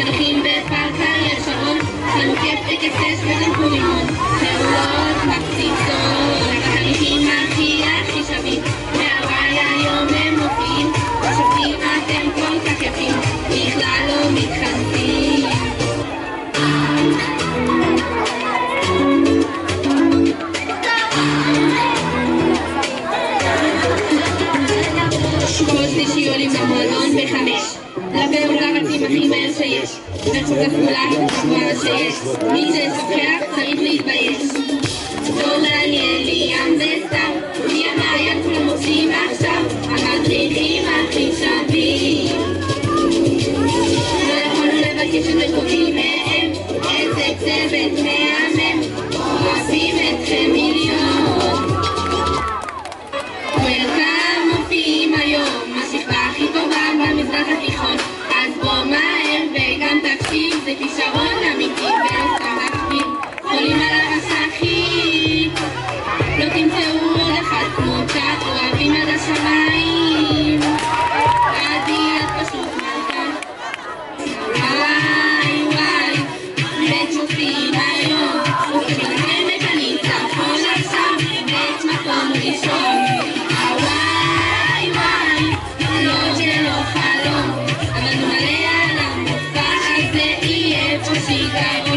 הולכים בפארק אריאל שרון, לנו כיף וכסף ותמכו רימון, פעולות מפציצות, החניכים הכי שווים, מהוואי היום הם מופיעים, חושבים אתם כל כך יפים, בכלל לא מתחנפים. כל שלישי עולים במועדון בחמש, לפעולה רצים הכי מהר שיש, וחוקה כפולה כפולה שיש, מי ששוחח צריך להתבייש. לא מעניין לי ים וסתם, מי המעיין כולם עושים עכשיו, המדריכים הכי שווים. לא יכולנו לבקש את מקומי מהם, איזה צוות מהמם, אוהבים אתכם מיליון. וולקאם מופיעים היום, השכבה הכי טובה במזרח התיכון, אז בוא מהר וגם תקשיב, זה כישרון אמיתי ולא סתם להקשיב, חולים על המסכים, לא תמצאו עוד אחד כמותה, אוהבים עד השמיים, עדי את פשוט מלכה. וואי וואי, בית מופיעים היום, ובכם את הניצחון עכשיו, בית מקום ראשון. וואי וואי, לא זה לא חלום, אבל נמלא על המופע הזה יהיה פה שיגעון.